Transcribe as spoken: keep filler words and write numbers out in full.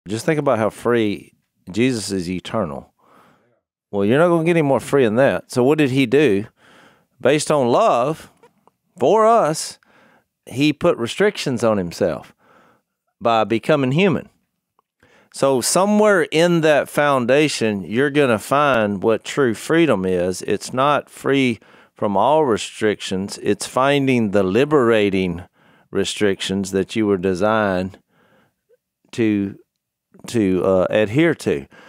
Just think about how free Jesus is eternal. Well, you're not going to get any more free than that. So what did he do? Based on love for us, he put restrictions on himself by becoming human. So somewhere in that foundation, you're going to find what true freedom is. It's not free from all restrictions. It's finding the liberating restrictions that you were designed to to uh, adhere to.